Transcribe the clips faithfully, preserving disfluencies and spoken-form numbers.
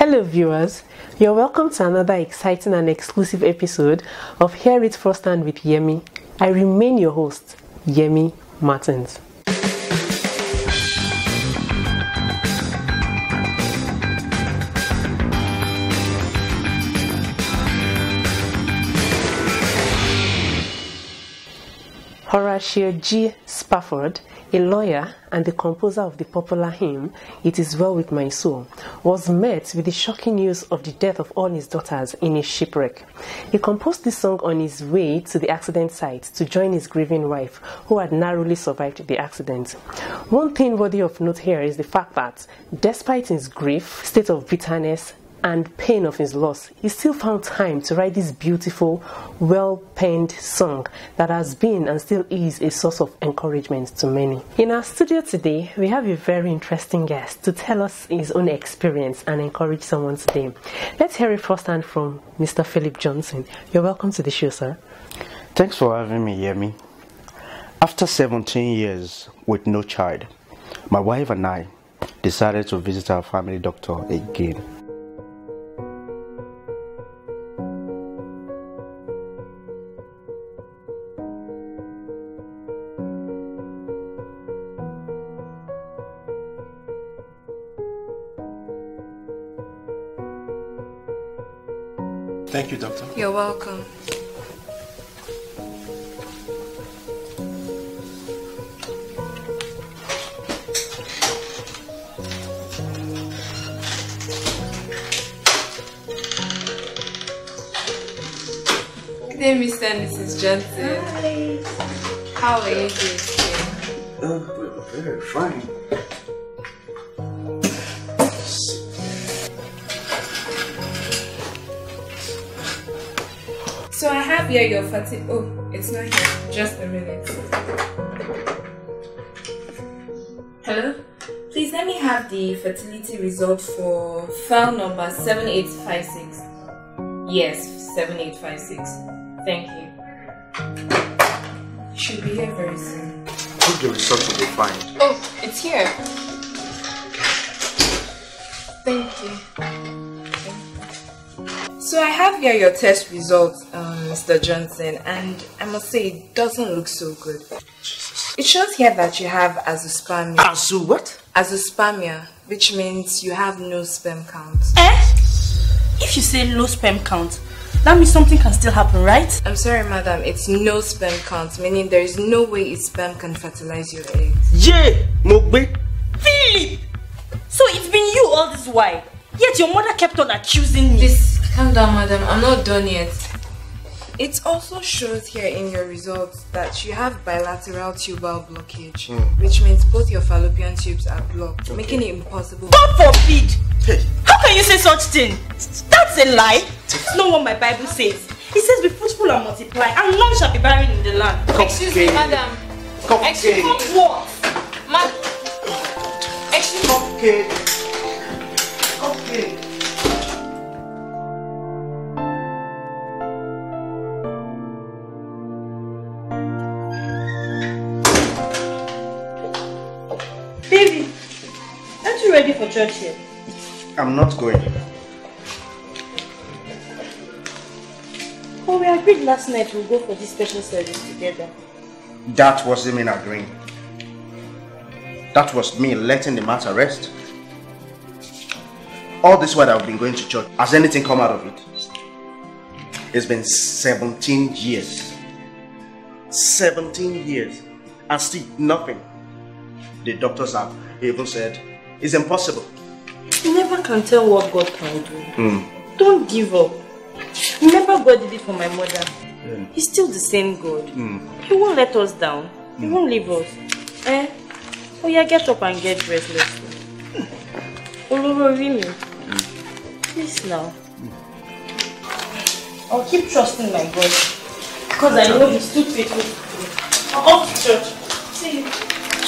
Hello viewers, you're welcome to another exciting and exclusive episode of Hear It Firsthand with Yemi. I remain your host, Yemi Martins. Horatio G. Spafford, a lawyer and the composer of the popular hymn, It Is Well With My Soul, was met with the shocking news of the death of all his daughters in a shipwreck. He composed this song on his way to the accident site to join his grieving wife, who had narrowly survived the accident. One thing worthy of note here is the fact that, despite his grief, state of bitterness, and pain of his loss, he still found time to write this beautiful, well-penned song that has been and still is a source of encouragement to many. In our studio today, we have a very interesting guest to tell us his own experience and encourage someone today. Let's hear it firsthand from Mister Philip Johnson. You're welcome to the show, sir. Thanks for having me, Yemi. After seventeen years with no child, my wife and I decided to visit our family doctor again. Thank you, doctor. You're welcome. Good day, Mister and Missus Johnson. Hi. How are you doing today? Oh, very fine. So I have here your fertility. Oh, it's not here. Just a minute. Hello? Please let me have the fertility result for file number seven eight five six. Yes, seven eight five six. Thank you. Should be here very soon. I think the result will be fine. Oh, it's here. Thank you. So I have here your test results, um, Mister Johnson, and I must say it doesn't look so good. Jesus. It shows here that you have azoospermia. Azu what? Azoospermia, which means you have no sperm count. Eh? If you say low sperm count, that means something can still happen, right? I'm sorry, madam, it's no sperm count, meaning there is no way its sperm can fertilize your eggs. Yeah, Mogbe. Philip! So it's been you all this while, yet your mother kept on accusing me. This Calm down, madam. I'm not done yet. It also shows here in your results that you have bilateral tubal blockage, mm. which means both your fallopian tubes are blocked, okay. making it impossible. God forbid! Hey. How can you say such thing? That's a lie. It's not what my Bible says. It says, be fruitful and multiply, and none shall be barren in the land. Come Excuse me, madam. Come Excuse me. What? Ma Excuse me. Okay. Okay. Baby, aren't you ready for church here? I'm not going. Oh, we agreed last night we'll go for this special service together. That wasn't me agreeing. That was me letting the matter rest. All this while I've been going to church, has anything come out of it? It's been seventeen years. seventeen years. And still nothing. The doctors have even said it's impossible. You never can tell what God can do. Mm. Don't give up. Remember God did it for my mother. Mm. He's still the same God. Mm. He won't let us down. He mm. won't leave us. Eh? Oh yeah, get up and get dressed. Let's go. Oloro Rimi. Please now. Mm. I'll keep trusting my God. Because I know He's too faithful. I'm off to church. See you.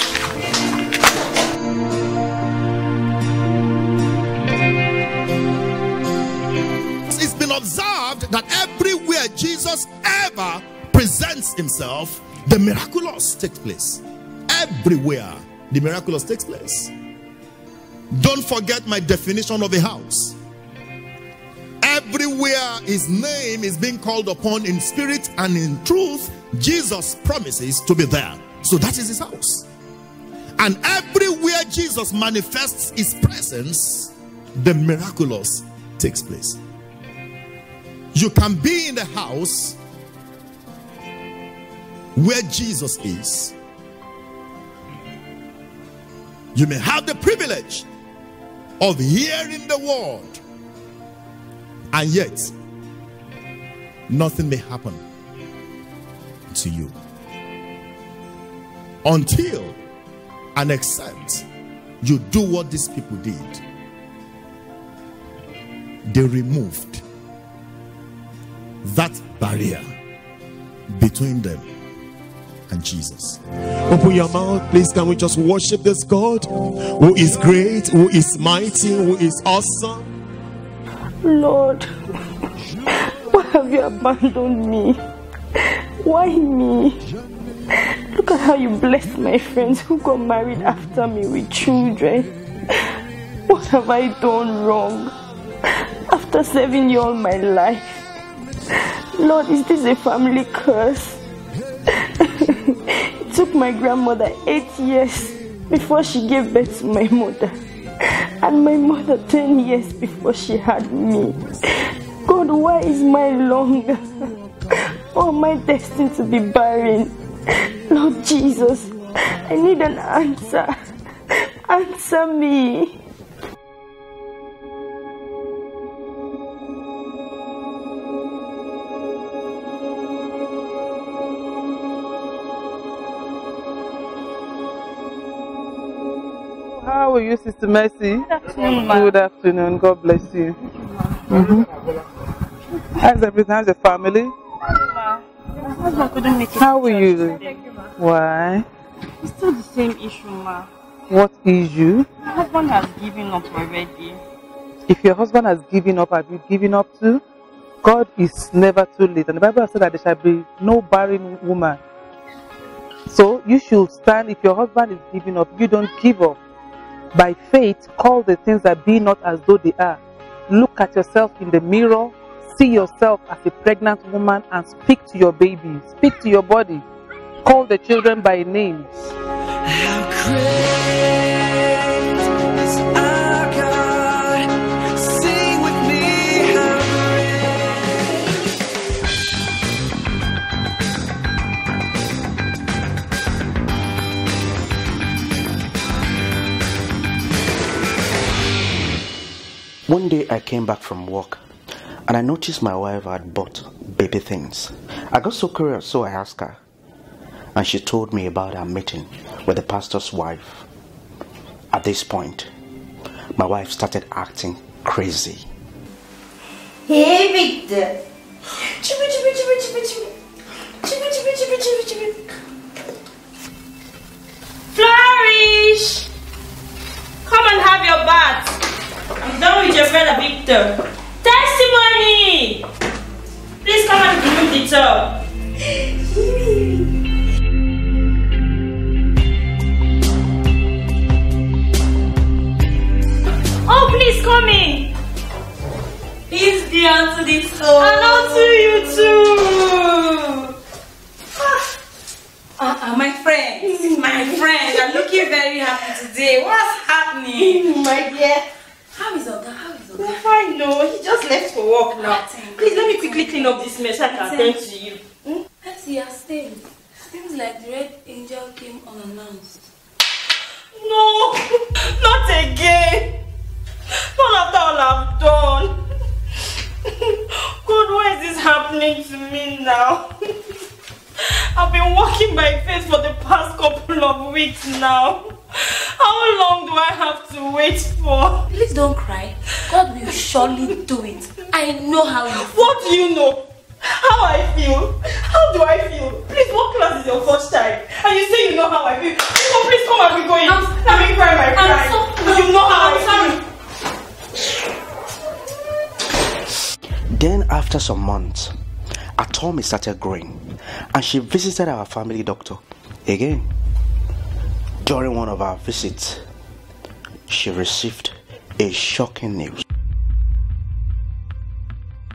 It's been observed that everywhere Jesus ever presents himself, the miraculous takes place. Everywhere the miraculous takes place. Don't forget my definition of a house. everywhere his name is being called upon in spirit and in truth, Jesus promises to be there. So that is his house. And everywhere Jesus manifests his presence, the miraculous takes place. You can be in the house where Jesus is. You may have the privilege of hearing the word, and yet nothing may happen to you until and except you do what these people did. They removed that barrier between them and Jesus. Open your mouth, please. Can we just worship this God who is great, who is mighty, who is awesome? Lord, why have you abandoned me? Why me? Look at how you blessed my friends who got married after me with children. What have I done wrong? After serving you all my life, Lord, is this a family curse? It took my grandmother eight years before she gave birth to my mother, and my mother ten years before she had me. God, why is mine longer? Or am I destined to be barren? Lord Jesus, I need an answer. Answer me. How are you, Sister Mercy? Good afternoon, Ma. Good afternoon. God bless you. Mm-hmm. How's everything? How's the family? Ma, my husband couldn't make it. How are you? Thank you, Ma. Why? It's still the same issue, Ma. What issue? My husband has given up already. If your husband has given up, have you given up too? God is never too late. And the Bible has said that there shall be no barren woman. So you should stand. If your husband is giving up, you don't give up. By faith, call the things that be not as though they are. Look at yourself in the mirror. See yourself as a pregnant woman and speak to your baby. Speak to your body. Call the children by names. How great is our God? Sing with me, how One day I came back from work and I noticed my wife had bought baby things. I got so curious, so I asked her, and she told me about her meeting with the pastor's wife. At this point, my wife started acting crazy. Hey, Victor. Chibi, chibi, chibi, chibi, chibi. Chibi, chibi, chibi, chibi, chibi. Flourish! Come and have your bath. I'm done with your brother Victor. Testimony! Please come and remove the tub. Oh, please come in. Peace be unto the soul. And unto you too. Uh, uh, my friend, my friend, I'm looking very happy today. What's happening? My dear. How is Oga? How is Oga? Fine, no. He just left for work now. Please let me quickly clean up this mess. I can attend to you. Hmm? Let's see, you're staying. Seems like the red angel came unannounced. No, not again. Not after all I've done. God, why is this happening to me now? I've been walking by faith for the past couple of weeks now. How long do I have to wait for? Please don't cry. God will surely do it. I know how you feel. What do you know? How I feel? How do I feel? Please, what class is your first child? And you say you know how I feel. Please, oh, please come and be going. I'm, Let me cry my cry. So, you know how I'm I feel. Then after some months, her tummy started growing and she visited our family doctor again. During one of our visits, she received a shocking news.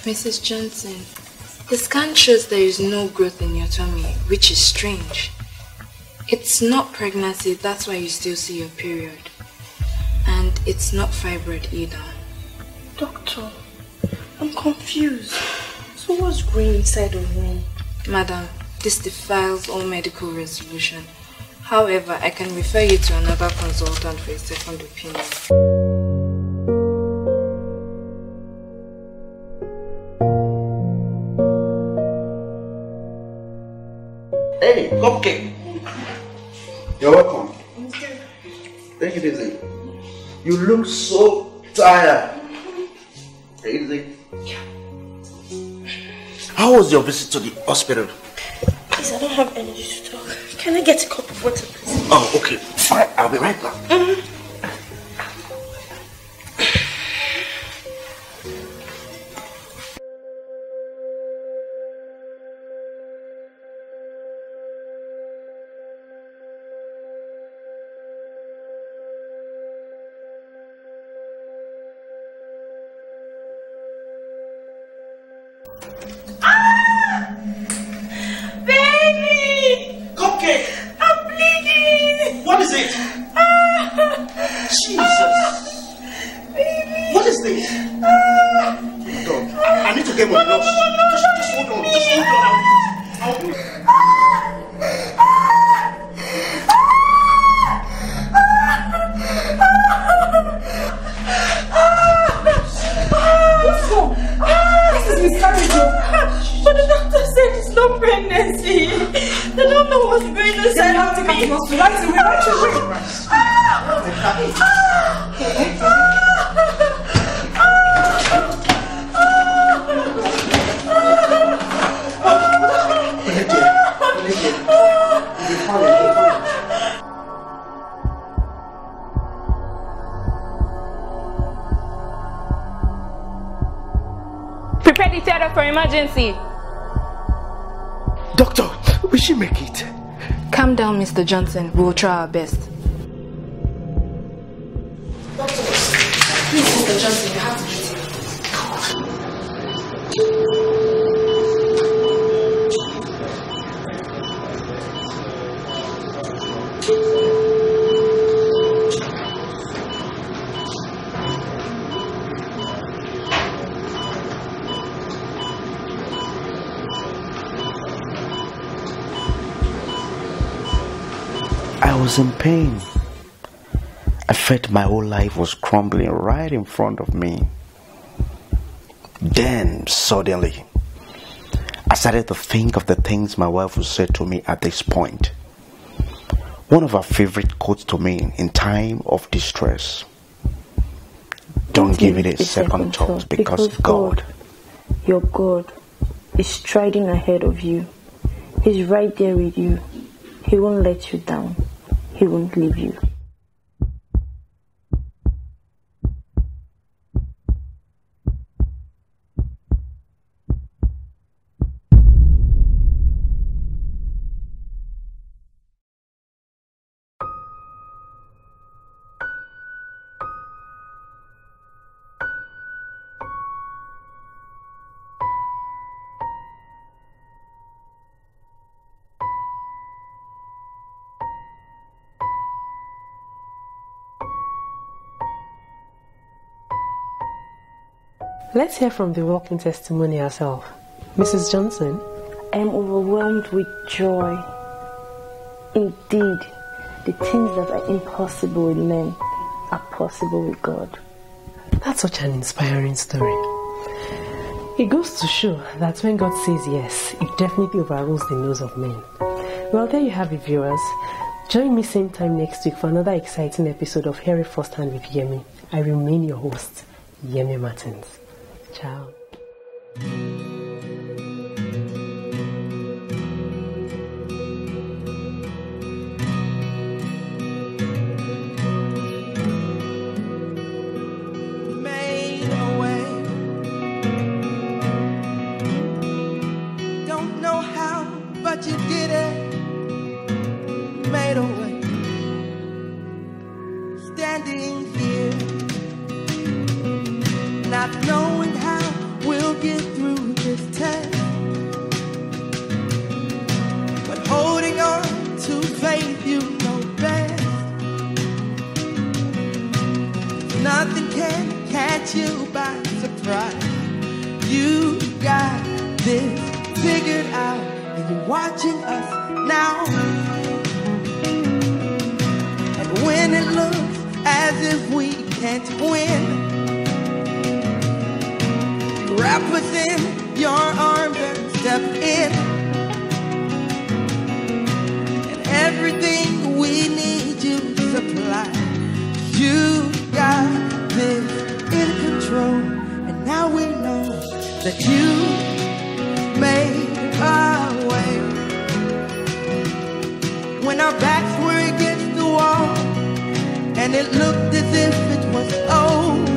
Missus Johnson, the scan shows there is no growth in your tummy, which is strange. It's not pregnancy, that's why you still see your period. And it's not fibroid either. Doctor, I'm confused. So what's growing inside of me? Madam, this defiles all medical resolution. However, I can refer you to another consultant for a second opinion. Hey, Cupcake. You're welcome. Take it easy. You look so tired. Take it easy. How was your visit to the hospital? Please, I don't have energy to talk. Can I get a cup of water, please? Oh, okay. Fine. I'll be right back. Mm-hmm. Prepare the theater for emergency. Doctor, will she make it? Calm down, Mister Johnson. We will try our best. Doctor, please, Mister Johnson, you have to treat him. I was in pain. I felt my whole life was crumbling right in front of me. Then, suddenly, I started to think of the things my wife would say to me at this point. One of her favorite quotes to me in time of distress. Don't give it a second thought, because God, your God, is striding ahead of you. He's right there with you. He won't let you down. He won't leave you. Let's hear from the walking testimony herself. Missus Johnson? I am overwhelmed with joy. Indeed, the things that are impossible with men are possible with God. That's such an inspiring story. It goes to show that when God says yes, it definitely overrules the no's of men. Well, there you have it, viewers. Join me same time next week for another exciting episode of Hear It Firsthand with Yemi. I remain your host, Yemi Martins. Ciao. Made a way. Don't know how, but you did it. Made a way. Standing here, not knowing how we'll get through. catch you by surprise. You got this figured out, and you're watching us now. And when it looks as if we can't win, wrap us in your arms and step in. And everything we need you to supply. You got this in control, and now we know that you made our way. When our backs were against the wall, and it looked as if it was over,